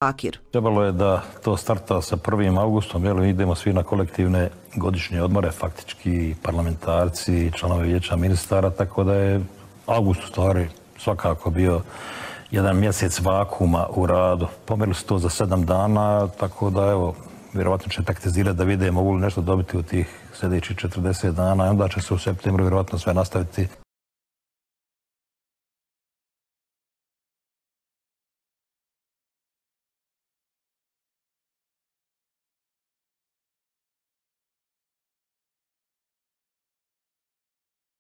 Akir. Trebalo je da to starta sa 1. augustom, jer idemo svi na kolektivne godišnje odmore, faktički parlamentarci, članovi vijeća ministara, tako da je august u stvari svakako bio jedan mjesec vakuma u radu. Pomjerili su to za 7 dana, tako da evo, vjerovatno će taktizirati da vide mogu li nešto dobiti u tih sljedećih 40 dana i onda će se u septembru vjerovatno sve nastaviti.